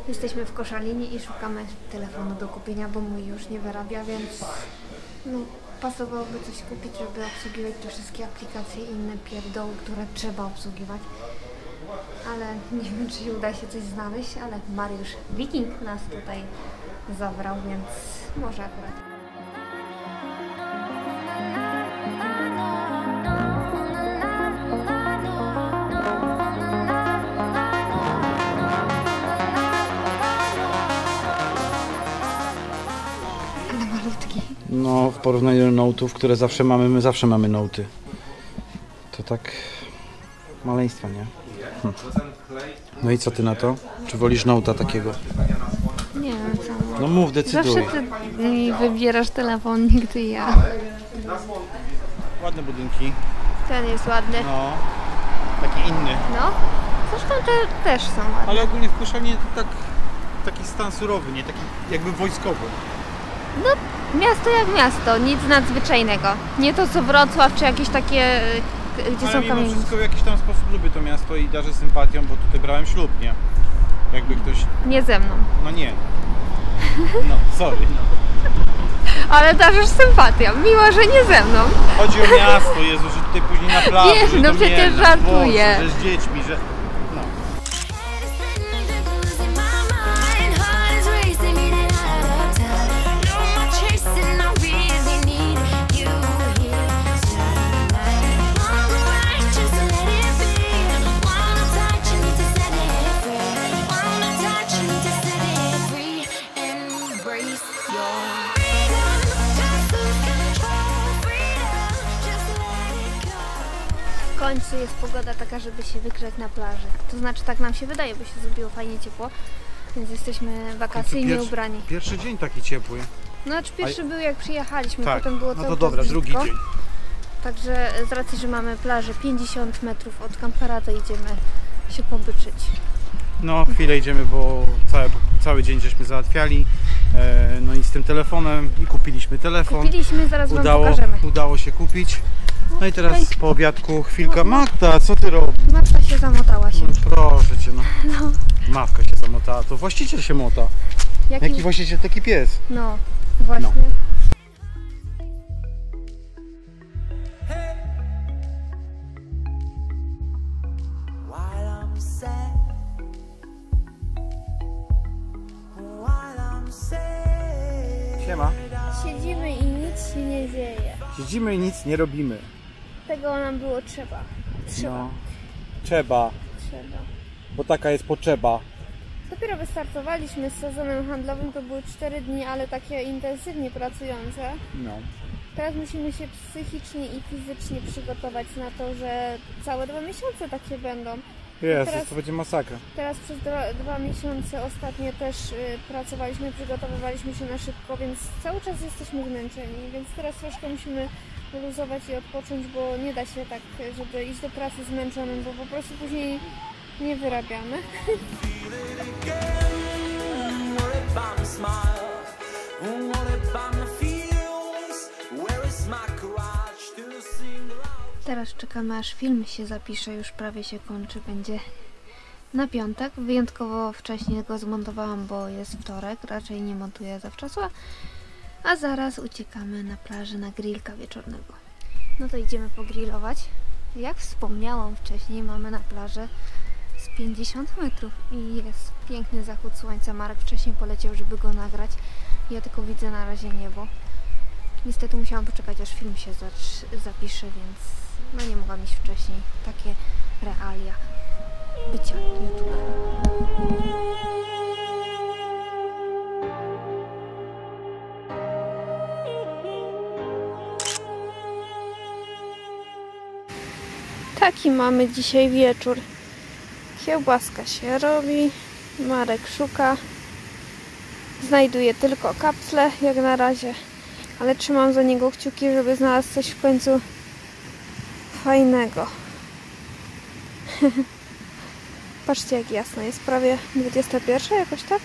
Jesteśmy w Koszalinie i szukamy telefonu do kupienia, bo mój już nie wyrabia, więc no, pasowałoby coś kupić, żeby obsługiwać te wszystkie aplikacje i inne pierdoły, które trzeba obsługiwać. Ale nie wiem, czy uda się coś znaleźć, ale Mariusz Wiking nas tutaj zabrał, więc może akurat. Ale malutki. No, w porównaniu do Note'ów, które zawsze mamy, my zawsze mamy Note'y. To tak maleństwa, nie? No i co ty na to? Czy wolisz Note'a takiego? Nie wiem co. No mów, decyduj. Zawsze ty mi wybierasz telefon, nigdy ja. Ładne budynki. Ten jest ładny. No, taki inny. No, zresztą te też są ładne. Ale ogólnie w Koszalinie to tak, taki stan surowy, nie? Taki jakby wojskowy. No, miasto jak miasto, nic nadzwyczajnego. Nie to co Wrocław, czy jakieś takie, gdzie Ale są mimo kamienice. wszystko w jakiś tam sposób lubię to miasto i darzę sympatią, bo tutaj brałem ślub, nie? Jakby ktoś... Nie ze mną. No nie. No, sorry. Ale darzysz sympatią, mimo że nie ze mną. Chodzi o miasto, Jezu, że tutaj później na plaży, Nie, że no to przecież Mielno, żartuję. Że z dziećmi, że... No. W końcu jest pogoda taka, żeby się wygrzać na plaży. To znaczy tak nam się wydaje, bo się zrobiło fajnie ciepło. Więc jesteśmy wakacyjnie ubrani. Pierwszy dzień taki ciepły. No znaczy pierwszy był jak przyjechaliśmy, Tak, potem było no cały to dobra, czas drugi brzydko. dzień. Także z racji, że mamy plażę 50 metrów od kampera, to idziemy się pobyczyć. No, chwilę idziemy, bo cały dzień żeśmy załatwiali. No i z tym telefonem i kupiliśmy telefon. Kupiliśmy, zaraz wam pokażemy. Udało się kupić. No i teraz po obiadku chwilka. Magda, co ty robisz? Matka się zamotała się. No, proszę cię, no. Matka się zamotała, to właściciel się mota. Jaki właściciel, taki pies. No, właśnie. No. Siema. Siedzimy i nic się nie dzieje. Siedzimy i nic nie robimy. Tego nam było trzeba. No. Trzeba, bo taka jest potrzeba. Dopiero wystartowaliśmy z sezonem handlowym, to były 4 dni, ale takie intensywnie pracujące. No. Teraz musimy się psychicznie i fizycznie przygotować na to, że całe 2 miesiące takie będą. Jezus, to będzie masakra. Teraz przez 2 miesiące ostatnio też pracowaliśmy, przygotowywaliśmy się na szybko, więc cały czas jesteśmy zmęczeni, więc teraz troszkę musimy luzować i odpocząć, bo nie da się tak, żeby iść do pracy zmęczonym, bo po prostu później nie wyrabiamy. Teraz czekamy, aż film się zapisze, już prawie się kończy, będzie na piątek. Wyjątkowo wcześniej go zmontowałam, bo jest wtorek, raczej nie montuję zawczasu, a zaraz uciekamy na plażę na grillka wieczornego. No to idziemy pogrillować. Jak wspomniałam wcześniej, mamy na plażę z 50 metrów i jest piękny zachód słońca. Marek wcześniej poleciał, żeby go nagrać. Ja tylko widzę na razie niebo. Niestety musiałam poczekać, aż film się zapisze, więc no nie mogłam iść wcześniej. Takie realia bycia youtuberem. Taki mamy dzisiaj wieczór. Kiełbaska się robi, Marek szuka. Znajduje tylko kapsle jak na razie, ale trzymam za niego kciuki, żeby znalazł coś w końcu fajnego. Patrzcie, jak jasno, jest prawie 21 jakoś tak.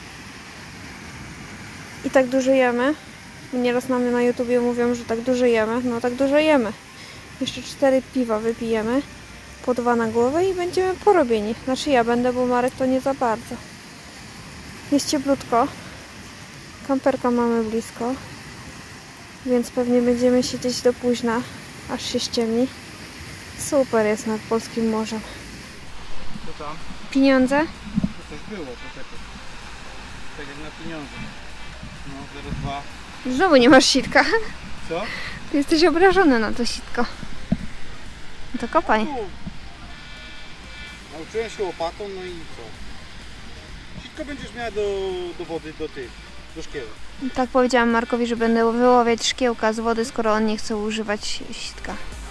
I tak dużo jemy. Nieraz na mnie na YouTubie mówią, że tak dużo jemy. No tak dużo jemy. Jeszcze 4 piwa wypijemy. Po 2 na głowę i będziemy porobieni. Znaczy ja będę, bo Marek to nie za bardzo. Jest cieplutko. Kamperka mamy blisko. Więc pewnie będziemy siedzieć do późna, aż się ściemni. Super jest nad polskim morzem. Co tam? Pieniądze? To coś było, poczekaj. Tak jak na pieniądze. No, 0,2. Znowu nie masz sitka. Co? Ty jesteś obrażony na to sitko. No to kopaj. Nauczyłem się łopatą, no i co? Sitko będziesz miała do wody, do szkieł. Tak powiedziałam Markowi, że będę wyławiać szkiełka z wody, skoro on nie chce używać sitka.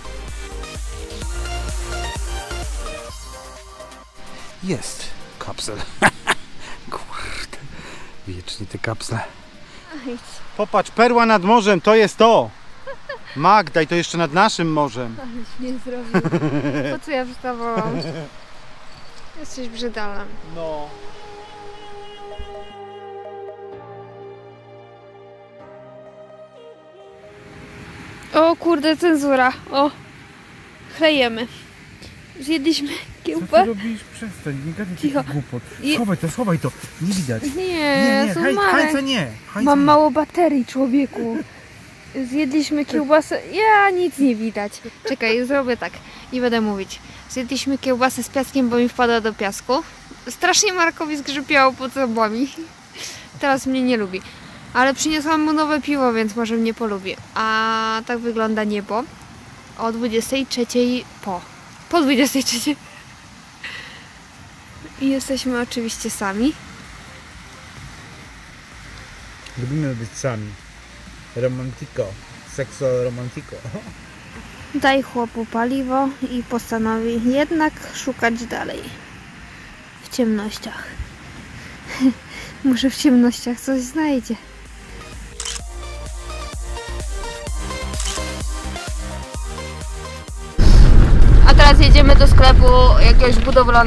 Jest kapsel. Kurde. Wiecznie te kapsle. Popatrz, perła nad morzem, to jest to. Magda, i to jeszcze nad naszym morzem. Aleś nie zrobił. Po co ja wstawałam? Jesteś brzydalem. No. O kurde, cenzura. O, chlejemy. Zjedliśmy Co kiełbę. ty robisz? Przestań, nie gadaj Cicho. takich głupot. Je- Schowaj to, nie widać. Nie, nie, są haj, małe. hajca nie. Hajca Mam nie. mało baterii, człowieku. Zjedliśmy kiełbasę. Ja nic nie widać. Czekaj, zrobię tak i będę mówić. Zjedliśmy kiełbasę z piaskiem, bo mi wpadła do piasku. Strasznie Markowi zgrzypiało pod zębami. Teraz mnie nie lubi. Ale przyniosłam mu nowe piwo, więc może mnie polubi. A tak wygląda niebo o 23 po 23. I jesteśmy oczywiście sami. Lubimy być sami. Romantiko. Sekso romantiko. Daj chłopu paliwo i postanowi jednak szukać dalej. W ciemnościach. Może w ciemnościach coś znajdzie. A teraz jedziemy do sklepu jakiegoś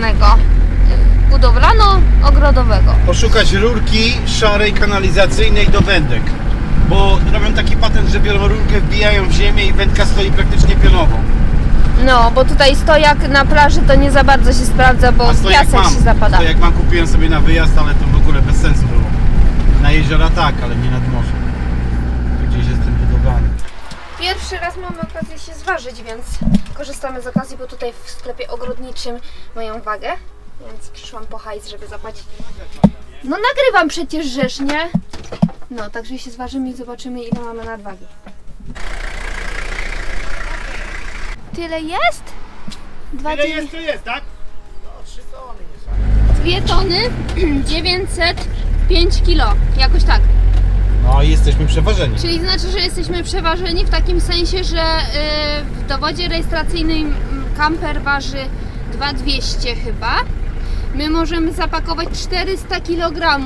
budowlano-ogrodowego. Poszukać rurki szarej kanalizacyjnej do wędek. Bo robią taki patent, że biorą rurkę, wbijają w ziemię i wędka stoi praktycznie pionowo. No, bo tutaj stojak na plaży to nie za bardzo się sprawdza, bo piasek się zapada. To jak mam, kupiłem sobie na wyjazd, ale to w ogóle bez sensu było. Na jeziora tak, ale nie nad morzem. Gdzieś jestem budowany. Pierwszy raz mamy okazję się zważyć, więc korzystamy z okazji, bo tutaj w sklepie ogrodniczym mają wagę, więc przyszłam po hajs, żeby zapłacić. No nagrywam przecież rzecz, nie? No, także się zważymy i zobaczymy, ile mamy nadwagi. Tyle jest? To jest, tak? No, 3 tony nie 2 tony 905 kilo, jakoś tak. No i jesteśmy przeważeni. Czyli znaczy, że jesteśmy przeważeni w takim sensie, że w dowodzie rejestracyjnym kamper waży 2200 chyba. My możemy zapakować 400 kg.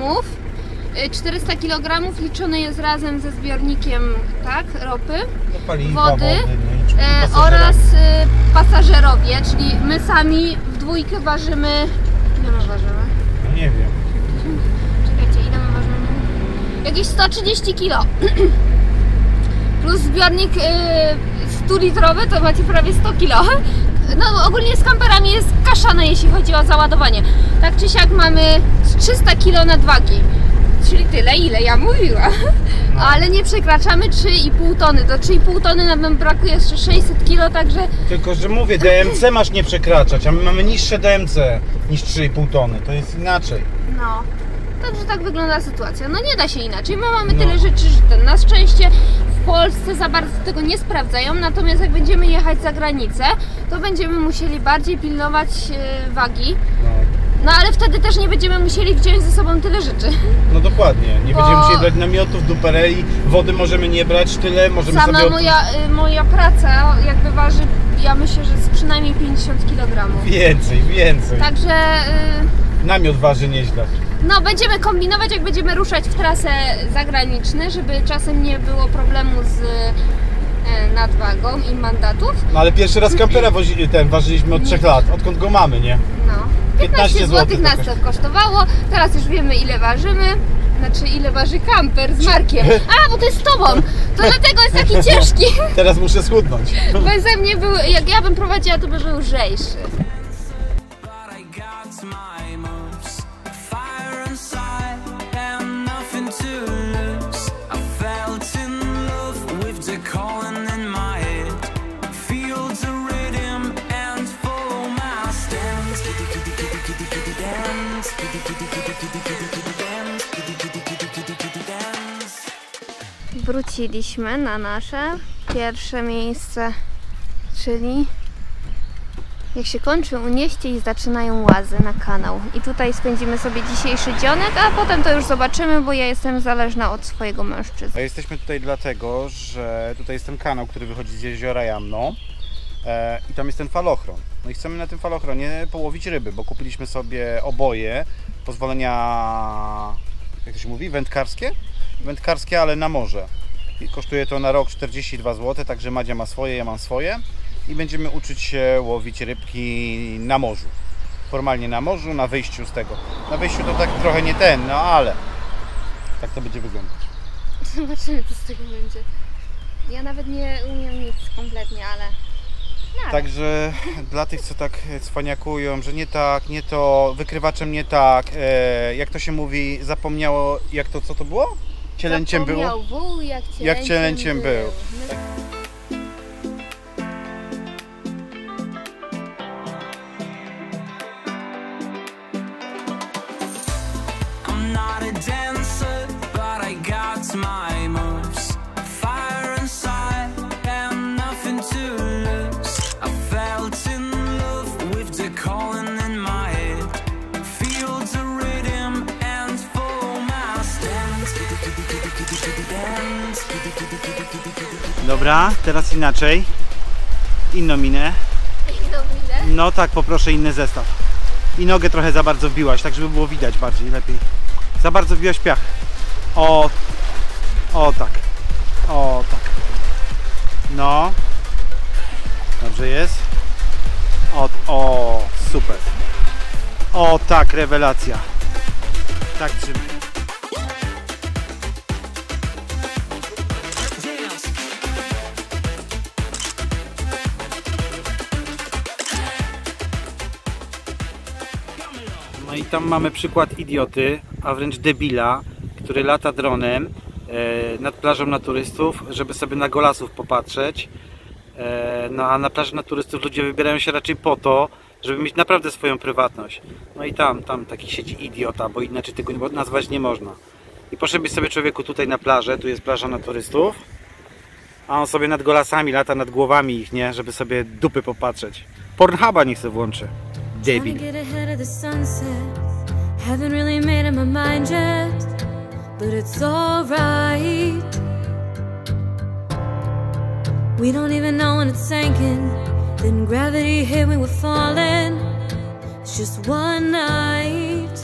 400 kg liczone jest razem ze zbiornikiem, tak, ropy, Paliwa, wody pasażerowie. oraz pasażerowie, czyli my sami w dwójkę ważymy. Ile my ważymy? No nie wiem. Czekajcie, ile my ważymy? Jakieś 130 kg. Plus zbiornik 100-litrowy to macie prawie 100 kg. No ogólnie z kamperami jest kaszane, jeśli chodzi o załadowanie. Tak czy siak mamy 300 kg nadwagi. Czyli tyle, ile ja mówiłam. No. Ale nie przekraczamy 3,5 tony. Do 3,5 tony nam brakuje jeszcze 600 kg, także... Tylko, że mówię, DMC masz nie przekraczać, a my mamy niższe DMC niż 3,5 tony. To jest inaczej. No. Także tak wygląda sytuacja. No nie da się inaczej. My mamy No. tyle rzeczy, że na szczęście w Polsce za bardzo tego nie sprawdzają. Natomiast jak będziemy jechać za granicę, to będziemy musieli bardziej pilnować wagi. No. No ale wtedy też nie będziemy musieli wziąć ze sobą tyle rzeczy. No dokładnie, nie Bo- będziemy musieli brać namiotów, dupereli, wody możemy nie brać tyle, możemy Sama sobie... moja praca jakby waży, ja myślę, że z przynajmniej 50 kg. Więcej. Także Namiot waży nieźle. no będziemy kombinować, jak będziemy ruszać w trasę zagraniczną, żeby czasem nie było problemu z nadwagą i mandatów. No ale pierwszy raz kampera ważyliśmy od 3 lat, odkąd go mamy, nie? No. 15 zł złotych nas to kosztowało, teraz już wiemy, ile ważymy. Znaczy ile waży kamper z Markiem. A, bo to jest z tobą! To dlatego jest taki ciężki. Teraz muszę schudnąć. Beze mnie był, jak ja bym prowadziła, to by był lżejszy. But I got my moves, fire inside. Wróciliśmy na nasze pierwsze miejsce, czyli jak się kończy Unieście i zaczynają łazy na kanał. I tutaj spędzimy sobie dzisiejszy dzionek, a potem to już zobaczymy, bo ja jestem zależna od swojego mężczyzny. A jesteśmy tutaj dlatego, że tutaj jest ten kanał, który wychodzi z jeziora Jamno i tam jest ten falochron. No i chcemy na tym falochronie połowić ryby, bo kupiliśmy sobie oboje, pozwolenia, jak to się mówi, wędkarskie? Wędkarskie, ale na morze. I kosztuje to na rok 42 zł, także Madzia ma swoje, ja mam swoje. I będziemy uczyć się łowić rybki na morzu. Formalnie na morzu, na wyjściu z tego. Na wyjściu to tak trochę nie ten, no ale tak to będzie wyglądać. Zobaczymy, co z tego będzie. Ja nawet nie umiem nic kompletnie, ale... Także dla tych, co tak cwaniakują, że nie tak, nie to, wykrywaczem nie tak, jak to się mówi, zapomniało, jak to, co to było? Cielęciem było? Zapomniał wół, jak cielęciem był. Dobra, teraz inaczej. Inną minę. No tak, poproszę inny zestaw. I nogę trochę za bardzo wbiłaś, tak żeby było widać bardziej, lepiej. Za bardzo wbiłaś piach. O tak. O tak. No. Dobrze jest. O, super. O tak, rewelacja. Tak trzymaj. No i tam mamy przykład idioty, a wręcz debila, który lata dronem nad plażą na turystów, żeby sobie na golasów popatrzeć. No a na plaży na turystów ludzie wybierają się raczej po to, żeby mieć naprawdę swoją prywatność. No i tam taki siedzi idiota, bo inaczej tego nazwać nie można. I poszedłby sobie człowieku tutaj na plażę, tu jest plaża na turystów, a on sobie nad golasami lata, nad głowami ich, nie? Żeby sobie dupy popatrzeć. Pornhuba niech sobie włączy. Debil. Haven't really made up my mind yet, but it's alright. We don't even know when it's sinking, then gravity hit me, we're falling. It's just one night.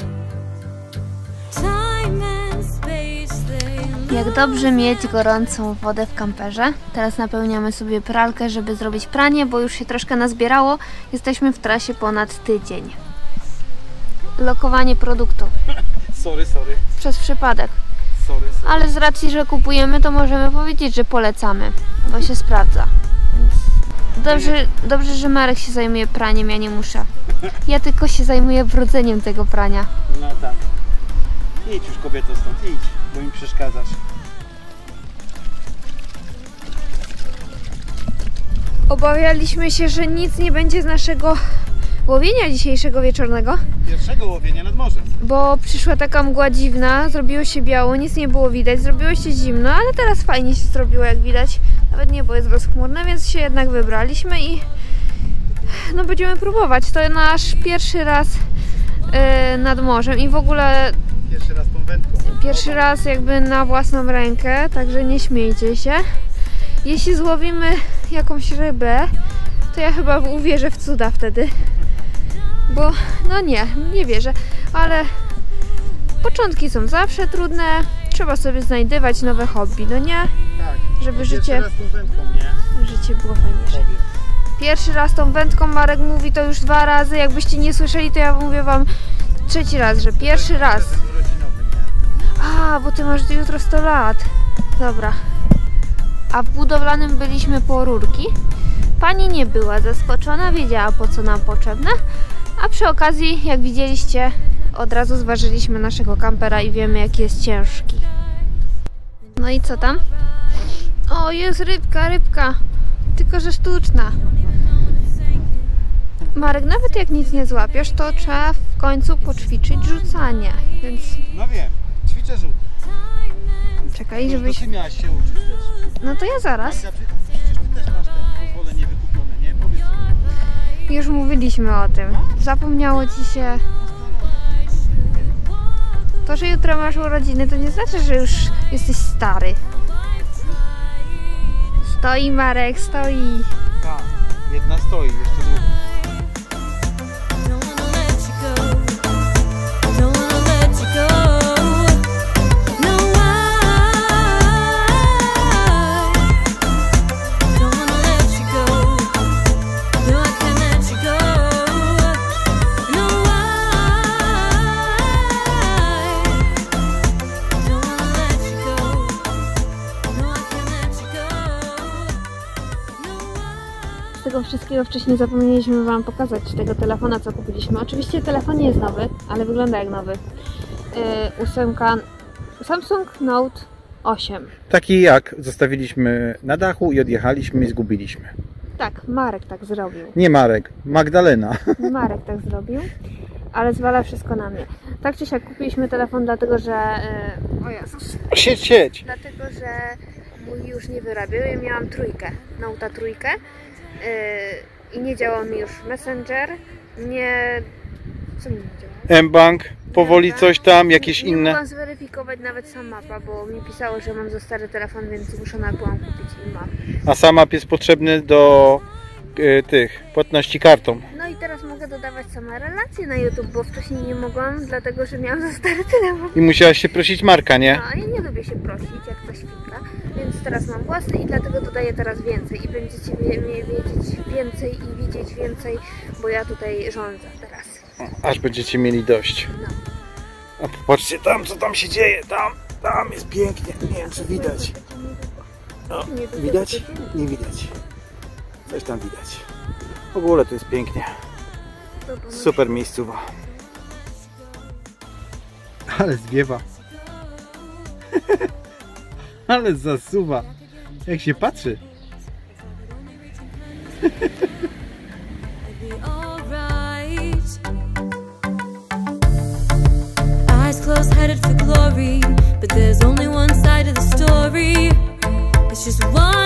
Time and space, they... Jak dobrze mieć gorącą wodę w kamperze. Teraz napełniamy sobie pralkę, żeby zrobić pranie, bo już się troszkę nazbierało. Jesteśmy w trasie ponad tydzień. Lokowanie produktu. Sorry. Przez przypadek. Sorry. Ale z racji, że kupujemy, to możemy powiedzieć, że polecamy, bo się sprawdza. Więc dobrze, że Marek się zajmuje praniem, ja nie muszę. Ja tylko się zajmuję brudzeniem tego prania. No tak. Idź już, kobieto, stąd, idź, bo mi przeszkadzasz. Obawialiśmy się, że nic nie będzie z naszego łowienia dzisiejszego wieczornego. Pierwszego łowienia nad morzem. Bo przyszła taka mgła dziwna, zrobiło się biało, nic nie było widać, zrobiło się zimno, ale teraz fajnie się zrobiło, jak widać. Nawet niebo jest bezchmurne, więc się jednak wybraliśmy i no będziemy próbować. To nasz pierwszy raz nad morzem i w ogóle Pierwszy raz tą wędką. pierwszy raz jakby na własną rękę, także nie śmiejcie się. Jeśli złowimy jakąś rybę, to ja chyba uwierzę w cuda wtedy. Bo no nie wierzę, ale początki są zawsze trudne, trzeba sobie znajdywać nowe hobby, no nie? Tak. Żeby Pierwszy życie raz tą wędką, nie? życie było fajniejsze. Pierwszy raz tą wędką, Marek mówi to już 2 razy, jakbyście nie słyszeli, to ja mówię wam 3. raz, że pierwszy raz. A, bo ty masz jutro 100 lat. Dobra. A w budowlanym byliśmy po rurki. Pani nie była zaskoczona, wiedziała, po co nam potrzebne. A przy okazji, jak widzieliście, od razu zważyliśmy naszego kampera i wiemy, jaki jest ciężki. No i co tam? O, jest rybka. Tylko że sztuczna. Marek, nawet jak nic nie złapiesz, to trzeba w końcu poćwiczyć rzucanie, więc... No wiem, ćwiczę rzut. Czekaj, To żebyś... ty miałaś się uczyć też. No to ja zaraz. Magda, przecież ty też masz ten pozwolenie wykupione, nie? Powiedz mi. Już mówiliśmy o tym. Zapomniało ci się... To, że jutro masz urodziny, to nie znaczy, że już jesteś stary. Stoi Marek, stoi. Tak, jedna stoi, jeszcze druga. Don't wanna let you go. Don't wanna let you go. No, I don't wanna let you go. No, I can't let you go. No, I don't wanna let you go. No, I can't let you go. No, Z tego wszystkiego wcześniej zapomnieliśmy wam pokazać tego telefona, co kupiliśmy. Oczywiście telefon nie jest nowy, ale wygląda jak nowy. 8 Samsung Note 8. Taki jak zostawiliśmy na dachu i odjechaliśmy i zgubiliśmy. Tak, Marek tak zrobił. Nie Marek, Magdalena. Marek tak zrobił, ale zwala wszystko na mnie. Tak czy siak kupiliśmy telefon dlatego, że... o Jezus. Siedź. Dlatego, że mój już nie wyrabiał. Ja miałam trójkę, Note'a trójkę i nie działał mi już Messenger, nie... Co mi nie działało? mBank, powoli coś tam, jakieś Nie inne. mogłam zweryfikować nawet sam mapa, bo mi pisało, że mam za stary telefon, więc zmuszona byłam kupić i mam. A sam map jest potrzebny do tych płatności kartą. No i teraz mogę dodawać same relacje na YouTube, bo wcześniej nie mogłam, dlatego że miałam za stary telefon. I musiałaś się prosić Marka, nie? No, a ja nie lubię się prosić, jak to świnka, więc teraz mam własny i dlatego dodaję teraz więcej i będziecie mnie wiedzieć więcej i widzieć więcej, bo ja tutaj rządzę teraz. Aż będziecie mieli dość. No. A popatrzcie tam, co tam się dzieje. Tam jest pięknie. Nie wiem, czy widać. O, widać? Nie widać. Coś tam widać. W ogóle to jest pięknie. Super miejscowa. Ale zwiewa. Ale zasuwa. Jak się patrzy. be alright. Eyes closed, headed for glory, but there's only one side of the story. It's just one